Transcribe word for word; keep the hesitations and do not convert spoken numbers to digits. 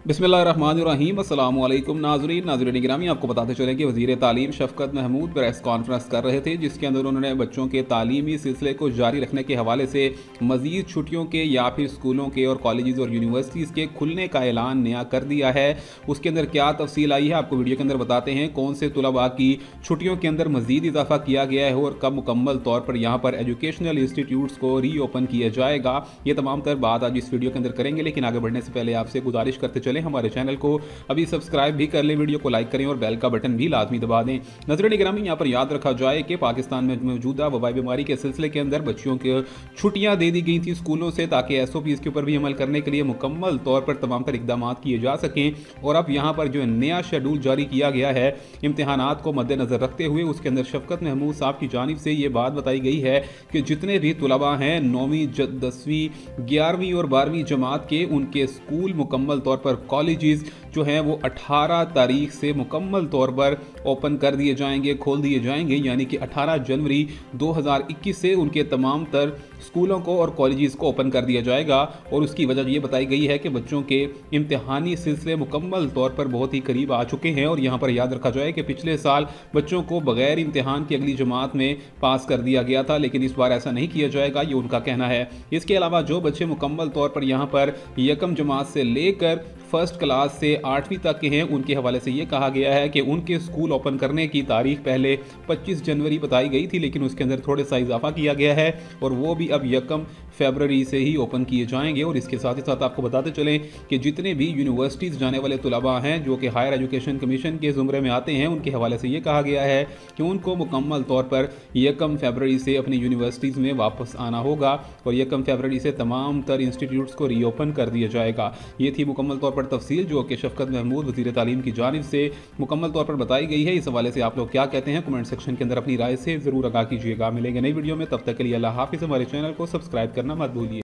बिस्मिल्लाहिर्रहमानिर्रहीम अस्सलामुअलैकुम नाज़रीन नाज़रीन गिरामी, आपको बताते चलें कि वज़ीर तालीम शफ़क़त महमूद प्रेस कॉन्फ्रेंस कर रहे थे, जिसके अंदर उन्होंने बच्चों के तालीमी सिलसिले को जारी रखने के हवाले से मज़ीद छुट्टियों के या फिर स्कूलों के और कॉलेज़ और यूनिवर्सिटीज़ के खुलने का ऐलान नया कर दिया है। उसके अंदर क्या तफसील आई है आपको वीडियो के अंदर बताते हैं। कौन से तुलबा की छुट्टियों के अंदर मज़ीद इजाफा किया गया है और कब मुकम्मल तौर पर यहाँ पर एजुकेशनल इंस्टीट्यूट्स को री ओपन किया जाएगा, ये तमाम तर बात आज इस वीडियो के अंदर करेंगे। लेकिन आगे बढ़ने से पहले आपसे गुजारिश करते चले हमारे चैनल को अभी सब्सक्राइब भी कर लें, वीडियो को लाइक करें और बेल का बटन भी लाजमी दबा दें। नजर निगरानी यहाँ पर याद रखा जाए कि पाकिस्तान में मौजूदा वबाई बीमारी के सिलसिले के अंदर बच्चियों की छुट्टियां दे दी गई थी स्कूलों से, ताकि एस ओ पी के ऊपर भी अमल करने के लिए मुकम्मल तौर पर तमाम तर इकदाम किए जा सकें। और अब यहाँ पर जो नया शेड्यूल जारी किया गया है इम्तिहानात को मद्देनजर रखते हुए, उसके अंदर शफकत महमूद साहब की जानिब से ये बात बताई गई है कि जितने भी तुलबा हैं नौवीं दसवीं ग्यारहवीं और बारहवीं जमात के, उनके स्कूल मुकम्मल तौर पर कॉलेजेस जो हैं वो अठारह तारीख से मुकम्मल तौर पर ओपन कर दिए जाएंगे, खोल दिए जाएंगे। यानी कि अठारह जनवरी दो हज़ार इक्कीस से उनके तमाम तर स्कूलों को और कॉलेजेस को ओपन कर दिया जाएगा। और उसकी वजह यह बताई गई है कि बच्चों के इम्तिहानी सिलसिले मुकम्मल तौर पर बहुत ही करीब आ चुके हैं। और यहाँ पर याद रखा जाए कि पिछले साल बच्चों को बगैर इम्तिहान की अगली जमात में पास कर दिया गया था, लेकिन इस बार ऐसा नहीं किया जाएगा, ये उनका कहना है। इसके अलावा जो बच्चे मुकम्मल तौर पर यहाँ पर यकम जमात से लेकर फर्स्ट क्लास से आठवीं तक के हैं, उनके हवाले से ये कहा गया है कि उनके स्कूल ओपन करने की तारीख पहले पच्चीस जनवरी बताई गई थी, लेकिन उसके अंदर थोड़े सा इजाफा किया गया है और वो भी अब यकम फरवरी से ही ओपन किए जाएंगे। और इसके साथ ही साथ आपको बताते चलें कि जितने भी यूनिवर्सिटीज़ जाने वाले तुलबा हैं जो कि हायर एजुकेशन कमीशन के ज़ुमरे में आते हैं, उनके हवाले से ये कहा गया है कि उनको मुकम्मल तौर पर यकम फरवरी से अपनी यूनिवर्सिटीज़ में वापस आना होगा और यकम फरवरी से तमाम तर इंस्टीट्यूट्स को रीओपन कर दिया जाएगा। ये थी मुकम्मल तौर पर तफसील जो कि शफकत महमूद वज़ीर तालीम की जानिब से मुकम्मल तौर पर बताई गई है। इस हवाले से आप लोग क्या कहते हैं, कमेंट सेक्शन के अंदर अपनी राय से ज़रूर आगाह कीजिएगा। मिलेंगे नई वीडियो में, तब तक के लिए अल्लाह हाफिज़। हमारे चैनल को सब्सक्राइब करना मत भूलिए।